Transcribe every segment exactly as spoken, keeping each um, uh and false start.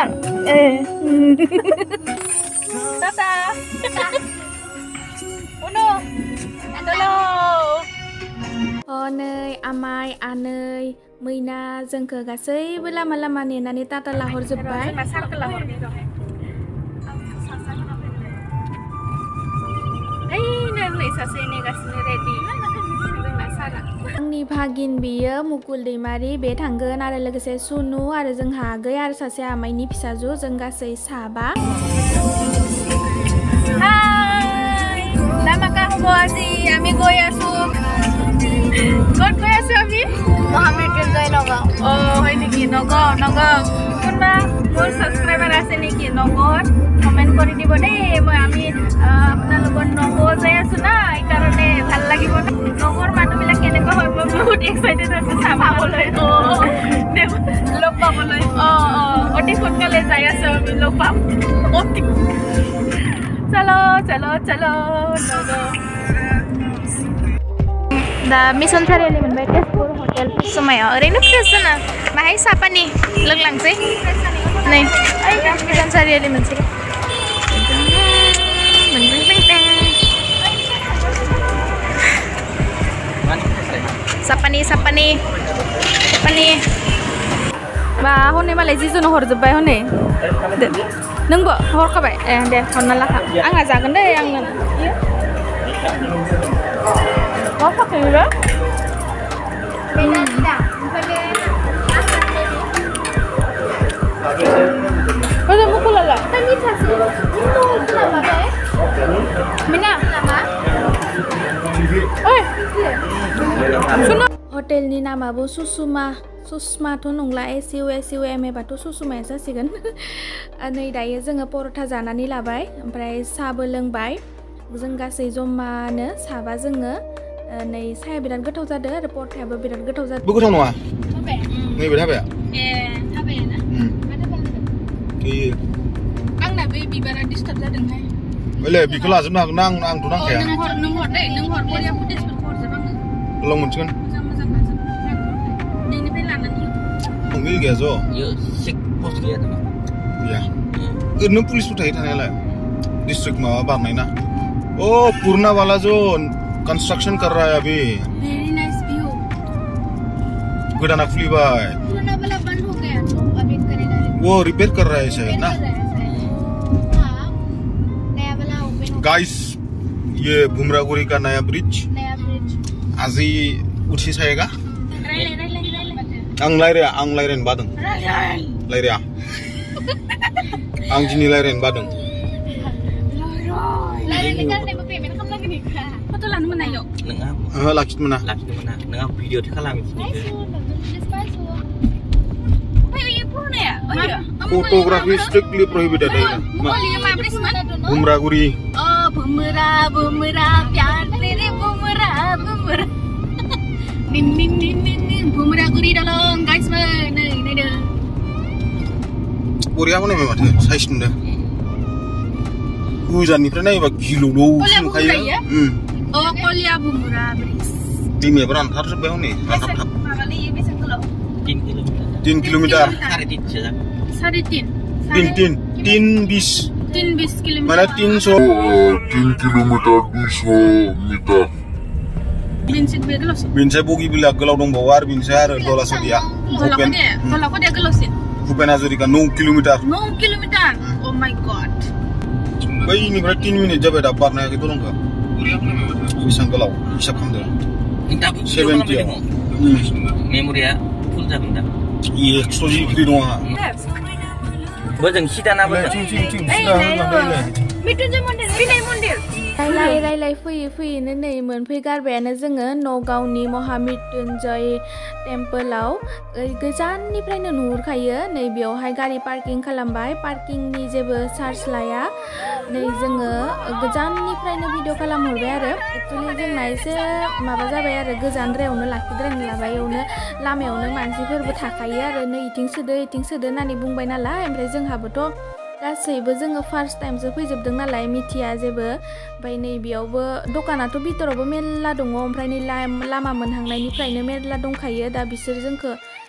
Bang. Eh. Tata. Uno. Halo. Onei, Amai, Anei, Mina, जोंखो गासैबो लामा लामा नेनानै टाटा लाहरजोब्बाय। आंनि भागिन बियो मुकुल दैमारि बे थांगोन आरो लोगोसे सुनु आरो जोंहा आगै आरो सासे आमाइनि फिसाजो जों गासै साबा। Hai, lama kamu asyik, kami goyasu. Kau goyasu abi? Kami kerja nogo. Oh, ini ki nogo, nogo. Kuna, মোৰ subscriber আছে নেকি নগৰ কমেন্ট কৰি দিব দেই মই আমি আপোনালোকৰ নগৰ যাই আছো না এই কাৰণে ভাল লাগিব নগৰ মানুহবিলাক কেনেকুৱা হয় মই বহুত এক্সাইটেড আছো চাবলৈ অ লগ পাবলৈ অ অ অতি সোনকালে যাই আছো আমি লগ পাম অতি চলো চলো চলো নগৰ दा मिसन सारियालि मोनबाय तेजपुर हटेल समायाव ओरैनो फ्रेस जाना माहाय सापानि लोंलांसै नै मिसन सारियालि मोनसे सापानि सापानि सापानि बा हनै मालाय जिजुनो हरजोब्बाय हनै नोंबो हरखाबाय ए दे हरना लाखा आंहा जागोन दै आंनो Mau pakai juga? Beda tidak. Ada buku lala. Kami kasih. Itu kenapa deh? Mina. Nama? Eh. Suno. Hotelनि नामाबो सुसुमा सुषमाथ' नंला S U S U M A बाथ' सुसुमाया जासिगोन नै दायो जोङो पर'था जानानै लाबाय ओमफ्राय साहाबो लोंबाय जों गासै जमानो साबा जोङो नै साया बिराद गोथाव जादों आरो पर'थायाबो बिराद गोथाव जादों गोथाव नङा नैबे थाबाया ए थाबाया ना माथो खालामदों ए आंना बे बिबारा डिस्टार्ब जादोंहाय ओले बिखौ लाजोबनो हागोन ना आं आंथ' नांखाया नों हर नों हर दे नों हर बरिया फुटेजफोरखौ हरजोब आङो लं मोनसिगोन मोजां मोजां लाजोब नोंनिफ्राय लानानै नोंनि गैया ज' इयो चेक पस्ट गैया नामा गैया ओरैनो पुलिसफोर थायो थानायालाय डिस्ट्रिक्ट माबा बारनाय ना ओ पुरना वाला जो कंस्ट्रक्शन कर रहा है अभी वेरी नाइस व्यू गोदाना खुलीबाय पुराना वाला बंद हो गया तो अपडेट करेगा वो रिपेयर कर रहा है शायद ना हां नया वाला ओपन हो गाइस ये भुमरागुरी का नया ब्रिज नया ब्रिज आजि उठी सायगा रायलाय रायलाय रायलाय आं लायरा आं लायरायनो बादों लायरा आं दिनै लायरायनो बादों लायरायनो गारनायबो पेमेन्ट खालामनांगोन इखा फट' लानो मोना इयाव नोंहा ओहो लाखिनो मोना लाखिनो मोना नोंहा भिडिअ खालामो फोटोग्राफी स्ट्रिक्टली प्रोहिबिटेड है भुमरागुरी ओ भुमरा भुमरा प्यार तेरे भुमरा भुमरा निन निन निन निन भुमरागुरी दलं गाइस नै नायदो बरिया बनाय माथो साइज नुदो गोजाननिफ्राय नायबा गिलौलौ नुखायो अ कलिया भुमरा ब्रिज दैमायाबो रानथारजोब्बाय हनै रानथाब माबालै बेसेबां गोलाव तीन किलोमीटर साढ़े तीन से साढ़े तीन तीन तीन तीन बीस तीन बीस किलोमीटर माने तीन सौ तीन किलोमीटर बीस सौ मीटर बिनसे बे गोलावसिन बिनसे बगि बिला गोलाव दंबावो आरो बिनसे आरो दलासदिया भुपेन दलाखदिया गोलावसिन भुपेन हाजरिका नौ किलोमीटर नौ किलोमीटर ओ माय गॉड बैनिफ्राय तीन मिनिट जाबाय दा बारनायाखै दलंखौ बेसेबां गोलाव हिसाब खालामदों सेभेन्टि मेम'रिया फुल जागोन दा एकस' जिबि दं आंहा बोजों सिदाना बोजों मृत्युंजय मन्दिर बिनाय मन्दिर रायलाय रायलाय फैयै फैयैनो नै मोनफैगारबायानो जोङो नगावनि महामृत्युंजय टेम्पोलाव गोजाननिफ्रायनो नुहुरखायो नै बेयावहाय गारि पार्किं खालामबाय पार्किंनि जेबो चार्ज लाया नै जोङो गोजाननिफ्रायनो भिडिअ खालामहरबाय आरो एक्चुअलि जोंना एसे माबा जाबाय आरो गोजानद्रायावनो लाखिद्रायनो लाबाय इयावनो लामायावनो मानसिफोरबो थाखायो आरो नै इथिं सोदो इथिं सोदो होननानै बुंबाय नालाय ओमफ्राय जोंहाबोथ' गासैबो जोङो फार्स्ट टाइमसो फैजोबदों नालाय मिथिया जेबो ओमफ्राय नै बेयावबो दखानाथ' भितरावबो मेरला दङ ओमफ्राय नै लामा मोनहांनायनिफ्रायनो मेरला दंखायो दा बिसोर जोंखौ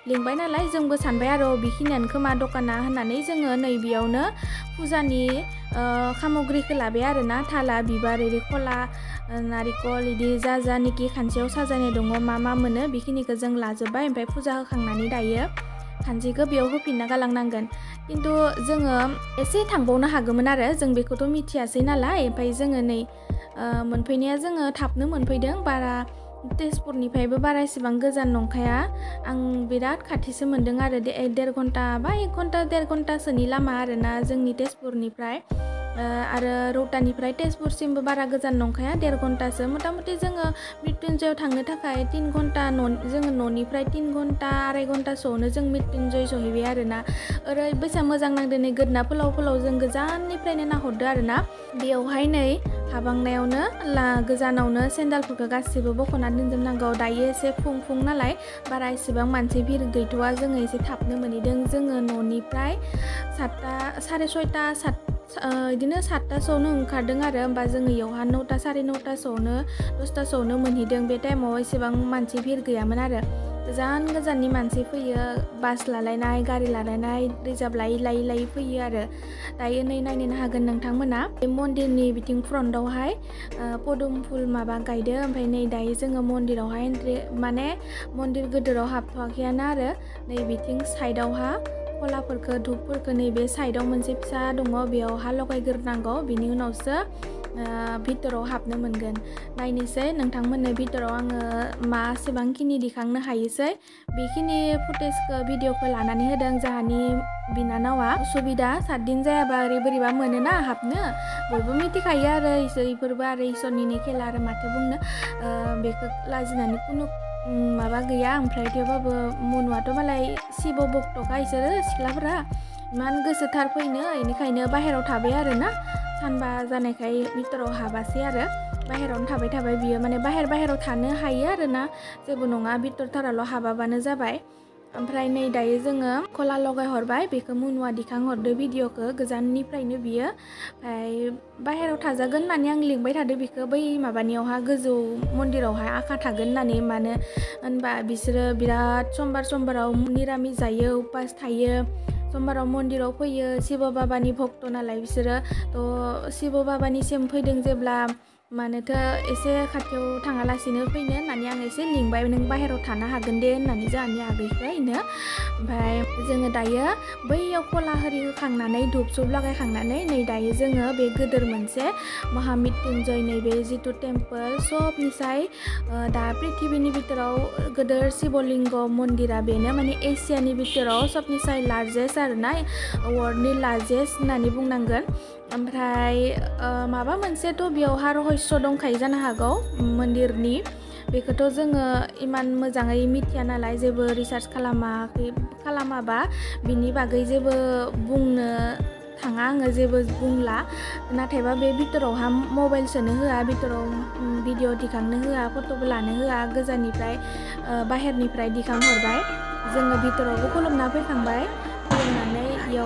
लिंबाय नालाय जोंबो सानबाय आरो बेखिनियानो खोमा दखाना होननानै जोङो नैबेयावनो फुजानि सामग्रिखौ लाबाय आरोना थाला बिबार एरि खला नारिकल इदि जा जा निखि खानसेयाव साजायनाय दङ मा मा मोनो बेखिनिखौ जों लाजोब्बाय ओमफ्राय फुजा होखांनानै दायो खानसेखौ बेयाव होफिनना गालांनांगोन खिन्थु जोङो एसे थांबावनो हागौमोन आरो जों बेखौथ' मिथियासै नालाय ओमफ्राय जोङो नै मोनफैनाया जोङो थाबनो मोनफैदों बारा तेजपुरनिफ्रायबो बारा एसेबां गोजान नंखाया आं बिराद खाथिसो मोनदों आरो देर घन्टा बा एक घन्टा देर घन्टासोनि लामा आरोना जोंनि तेजपुरनिफ्राय आरो रौतानिफ्राय तेजपुरसिमबो बारा गोजान नंखाया देर घन्टासो मथा मथि जोङो मृत्युन्जयाव थांनो थाखाय तीन घन्टा जोङो न'निफ्राय तीन घन्टा आराय घन्टासोआवनो जों मृत्युन्जय सहैबाय आरोना ओरैबायसा मोजां नांदों नै गोदना फोलाव फोलाव जों गोजाननिफ्रायनो नाहरदो आरोना बेयावहाय नै हाबांनायावनो गोजानावनो सेन्देलफोरखौ गासिबो बख'ना दोनजोबनांगौ दायो एसे फुं फुं नालाय बारा एसेबां मानसि भिर गैथ'वा जोङो एसे थाबनो मोनहैदों जोङो न'निफ्राय सातथा साराय सयथा सात बिदिनो सातथासोआवनो ओंखारदों आरो होमबा जोङो इयावहा नौथा साराय नौथासोआवनो दसथासोआवनो मोनहैदों बे टाइमाव एसेबां मानसि भिर गैयामोन आरो गोजान गोजाननि मानसि फैयो बास लालायनाय गारि लालायनाय रिजार्भ लायै लायै लायै फैयो आरो दायो नै नायनो हागोन नोंथांमोना बे मन्दिरनि बिथिं फ्रन्टआवहाय पदुम फुल माबा गायदो ओमफ्राय नै दायो जोङो मन्दिरावहाय एन्ट्रि माने मन्दिर गोदोराव हाबथ'वाखैयानो आरो नै बिथिं साइडआवहा खलाफोरखौ धुपफोरखौ नैबे साइडआव मोनसे फिसा दङ बेयावहा लगायग्रोनांगौ बिनि उनावसो भितराव हाबनो मोनगोन नायनोसै नोंथांमोननो भितराव आङो मासेबांखिनि दिखांनो हायोसै बेखिनि फुटेजखौ भिडिअखौ लानानै होदों जाहानि बिनानावा सुबिदा सात दिन जायाबा ओरै बोरैबा मोनोना हाबनो बयबो मिथिखायो आरो इसोरफोरबो आरो इसोरनिनो खेला आरो माथो बुंनो बेखौ लाजिनानै खुनु माबा गैया ओमफ्राय थेवबाबो मनुआथ' मालाय शिब भक्तखा इसोरो सिख्लाफोरा इमान गोसोथार फैनो बेनिखायनो बाहेरायाव थाबाय आरोना सानबा जानायखाय भितराव हाबासै आरो बाहेरायावनो थाबाय थाबाय बियो माने बाहेर बाहेरायाव थानो हायो आरोना जेबो नङा भितरथारावल' हाबाबानो जाबाय ओमफ्राय नै दायो जोङो खला लगाय हरबाय बेखौ मुनुआ दिखां हरदो भिडिअखौ गोजाननिफ्रायनो बियो ओमफ्राय बाहेरायाव थाजागोन होननानै आं लिंबाय थादो बेखौ बै माबानियावहा गोजौ मन्दिरावहाय आखा थागोन होननानै मानो होनबा बिसोरो बिराद समबार समबाराव निरामिस जायो उपास थायो समबाराव मन्दिराव फैयो शिब बाबानि भक्त नालाय बिसोरो थ' शिब बाबानिसिम फैदों जेब्ला मानोथो एसे खाथियाव थाङालासिनो फैनो होननानै आं एसे लिंबाय नों बाहेरायाव थानो हागोन दे होननानै जोंहानि आगैखौनो ओमफ्राय जोङो दायो बैयाव खला होरि होखांनानै धुप सुप लागायखांनानै नै दायो जोङो बे गोदोर मोनसे महामृत्युन्जय नैबे जितु टेम्पोल सबनिसाय दा पृथिबिनि भितराव गोदोर शिवलिंग मन्दिरा बेनो माने एसियानि भितराव सबनिसाय लार्जेस्ट आरोना वर्ल्डनि लार्जेस्ट होननानै बुंनांगोन ओमफ्राय माबा मोनसेथ' बेयावहा रहस्य दंखायो जानो हागौ मन्दिरनि बेखौथ' जोङो इमान मोजाङै मिथिया नालाय जेबो रिसार्च खालामाखै खालामाबा बिनि बागै जेबो बुंनो थाङा आङो जेबो बुंला नाथायबा बे भितरावहा मबाइल सोनो होआ भितराव भिडिअ दिखांनो होआ फट'बो लानो होआ गोजाननिफ्राय बाहेरनिफ्राय दिखांहरबाय जोङो भितरावबो खुलुमना फैखांबाय खुलुमनानै इयाव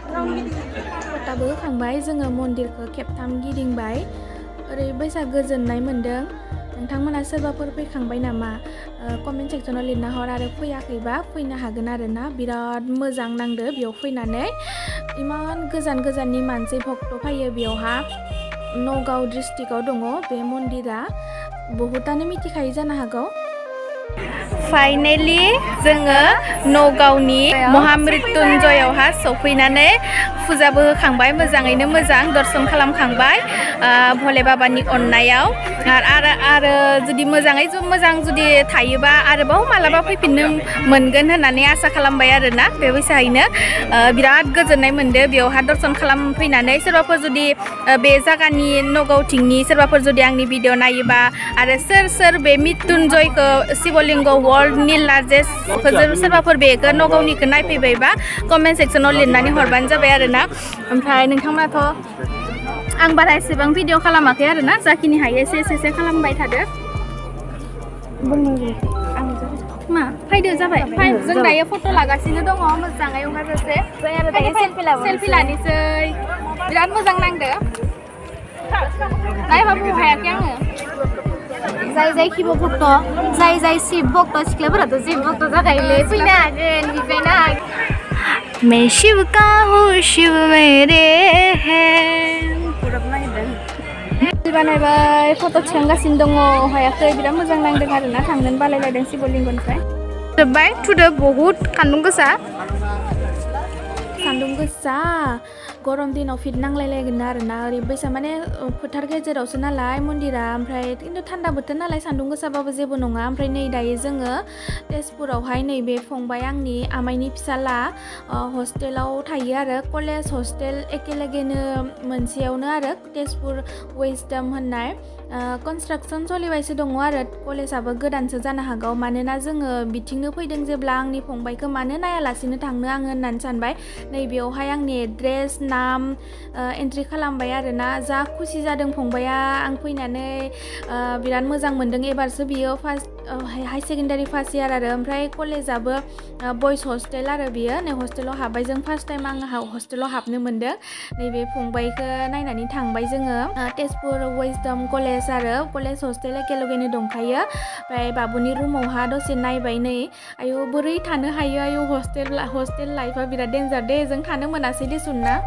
फटाबो होखांबाय जोङो मन्दिरखौ खेबथाम गिदिंबाय ओरैबायसा गोजोननाय मोन्दों नोंथांमोना सोरबाफोर फैखांबाय नामा कमेन्ट सेक्सनाव लिरना हर आरो फैयाखैबा फैनो हागोन आरोना बिराद मोजां नांदो बेयाव फैनानै इमान गोजान गोजाननि मानसि भक्त फैयो बेयावहा नगाव डिस्ट्रिक्टआव दङ बे मन्दिरा बहुतानो मिथिखायो जानो हागौ फाइनेलि जोङो नगावनि महामृत्युन्जयावहा सफैनानै फुजाबो होखांबाय मोजाङैनो मोजां दर्शन खालामखांबाय भले बाबानि अननायाव आरो आरो जुदि मोजाङै मोजां जुदि थायोबा आरोबाव मालाबा फैफिननो मोनगोन होननानै आसा खालामबाय आरोना बेबायसायैनो बिराद गोजोननाय मोनदों बेयावहा दर्शन खालामफैनानै सोरबाफोर जुदि बे जायगानि नगावथिंनि सोरबाफोर जुदि आंनि भिडिअ नायोबा आरो सोर सोर बे मृत्युन्जयखौ शिवलिंग वर्ल्डनि लार्जेस्ट सोरबाफोर बेखौ नगावनिखौ नायफैबायबा कमेन्ट सेक्सनाव लिरनानै हरबानो जाबाय आरोना ओमफ्राय नोंथांमोनाथ' आं बारा एसेबां भिडिअ खालामाखै आरोना जाखिनि हायो एसे एसे एसे खालामबाय थादो मा फैदो जाबाय जों दायो फट' लागासिनो दङ मोजाङै ओंखारजासे सेलफि लानोसै बिराद मोजां नांदो नायबाबो हायाखै आङो जाय जाय खिब भक्त जाय जाय शिव भक्त सिख्लाफोराथ' शिव भक्त जाखायोलै फैनो हागोन बिफायनो हागोन मैं शिव का हूँ शिव मेरे हैं बानायबाय फट' थिखांगासिनो दङ हायाखै बिराद मोजां नांदों आरोना थांनोनो बालायलायदों शिवलिंगनिफ्राय जोब्बाय थुदो बहुत सान्दुं गोसा सान्दुं गोसा गरम दिनाव फिट नांलायलायगोन आरोना ओरैबायसा माने फोथार गेजेरावसो नालाय मन्दिरा ओमफ्राय खिन्थु थान्दा बोथोर नालाय सान्दुं गोसाबाबो जेबो नङा ओमफ्राय नै दायो जोङो तेजपुरावहाय नैबे फंबाय आंनि आमाइनि फिसाला हस्टेलाव थायो आरो कलेज हस्टेल एखेलेगेनो मोनसेयावनो आरो तेजपुर वेस्टडाम होननाय कनस्ट्राक्सन सोलिबायसो दङ आरो कलेजाबो गोदानसो जानो हागौ मानोना जोङो बिथिंनो फैदों जेब्ला आंनि फंबायखौ मानो नायालासिनो थांनो आङो होननानै सानबाय नैबेयावहाय आंनि एड्रेस नाम एन्ट्रि खालामबाय आरोना जा खुसि जादों फंबाया आं फैनानै बिराद मोजां मोनदों एबारसो बियो first high secondary first year आरो ओमफ्राय कलेजाबो बयस हस्टेल आरो बियो नै हस्टेलाव हाबबाय जों फार्स्ट टाइम आं हस्टेलाव हाबनो मोनदों नैबे फंबायखौ नायनानै थांबाय जोङो तेजपुर वेस्टडाम कलेज आरो कलेज हस्टेल एखेलगेनो दंखायो ओमफ्राय बाबुनि रुमावहा दसे नायबाय नै आयौ बोरै थानो हायो आयौ हस्टेल हस्टेल लाइफआ बिराद डेन्जार दे जों थानो मोनासै देसुन ना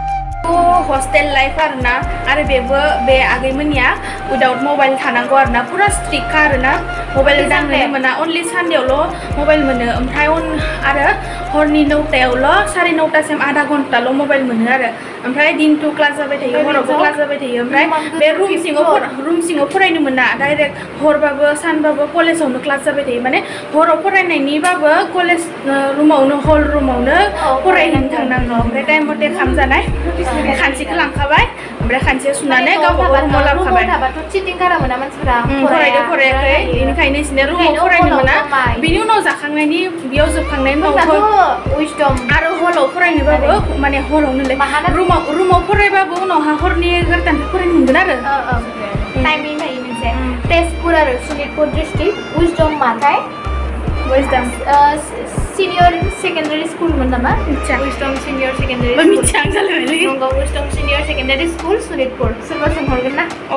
हस्टेल लाइफ आरोना आरो बेबो बे आगैमोननिया उइदाउट मबाइल थानांगौ आरोना पुरा स्ट्रिक्ट आरोना मबाइल दांनो मोना अनलि सानडेयावल' मबाइल मोनो ओमफ्राय आरो हरनि नौटायावल' साराय नौटासिम आधा घन्टाल' मबाइल मोनो आरो ओमफ्राय दिनथु क्लास जाबाय थायो हरावबो क्लास जाबाय थायो ओमफ्राय बे रुम सिङाव रुम सिङाव फरायनो मोना डाइरेक्ट हरबाबो सानबाबो कलेजावनो क्लास जाबाय थायो माने हराव फरायनायनिबाबो कलेज रुमावनो हल रुमावनो फरायहैनो थांनांगौ ओमफ्राय टाइम मथे ओंखाम जानाय खानसेखौ लांखाबाय ओमफ्राय खानसे सुनानै गावबा गाव रुमाव लाबोखाबाय चिटिं खालामोना मानसिफोरा फरायदो फरायाखै बेनिखायनो इसोरनो रुमाव फरायनो मोना बिनि उनाव जाखांनायनि बेयाव जोबखांनायनि उनाव उइसडम आरो हलाव फरायनोबाबो माने हलावनो रुमाव रुमाव फरायबाबो उनावहा हरनि एगार'टानिफ्राय फरायनो मोनगोन आरो टाइमिं थायो मोनसे तेजपुर आरो सनितपुर डिस्ट्रिक्ट उइसडम माथाय वेस्टडाम सिनियर सेकेन्डारि स्कुल मोन नामा उइसडम सिनियर सेकेन्डारि मिथियां जालायबायलै नंगौ Wisdom senior secondary school Sonitpur सोरबा सोंहरगोन ना औ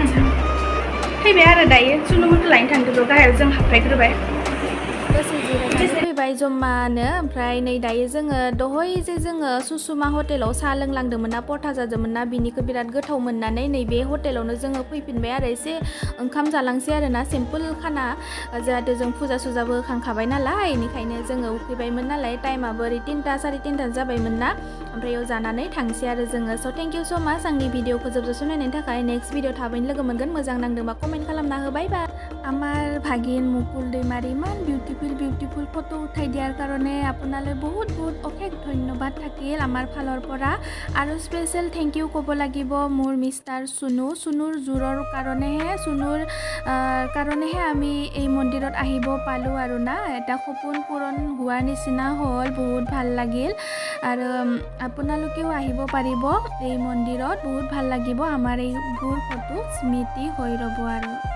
फैबाय आरो दायो सुनुमोनखौ लायनो थांदों गाहायाव जों हाबफैग्रोबाय दसे जिरायनानै फैबाय जमानो ओमफ्राय नै दायो जोङो दहय जे जोङो सुसुमा हटेलाव साहा लोंलांदोंमोन ना परथा जादोंमोन ना बिनिखौ बिराद गोथाव मोननानै नैबे हटेलावनो जोङो फैफिनबाय आरो एसे ओंखाम जालांसै आरोना सिम्पोल खाना जाहाथे जों फुजा सुजाबो होखांखाबाय नालाय बेनिखायनो जोङो उखैबायमोन नालाय टाइमाबो ओरै तिनथा साराय तिनथा जाबायमोन ना ओमफ्राय बेयाव जानानै थांसै आरो जोङो स' थेंक इउ स' माच आंनि भिडिअखौ जोबजासिम नायनायनि थाखाय नेक्स्ट भिडिअ थाबैनो लोगो मोनगोन मोजां नांदोंबा कमेन्ट खालामना होबाय बा আমাৰ ভাগিন মুকুল দৈমাৰী ইমান বিউটিফুল বিউটিফুল ফটো উঠাই দিয়াৰ কাৰণে আপোনালৈ বহুত বহুত অশেষ ধন্যবাদ থাকিল আমাৰ ফালৰ পৰা আৰু স্পেচিয়েল থেংক ইউ ক'ব লাগিব মোৰ মিষ্টাৰ সুনু সুনুৰ জোৰৰ কাৰণেহে সুনুৰ কাৰণেহে আমি এই মন্দিৰত আহিব পালোঁ আৰু না এটা সপোন পূৰণ হোৱাৰ নিচিনা হ'ল বহুত ভাল লাগিল আৰু আপোনালোকেও আহিব পাৰিব এই মন্দিৰত বহুত ভাল লাগিব আমাৰ এইবোৰ ফটো স্মৃতি হৈ ৰ'ব আৰু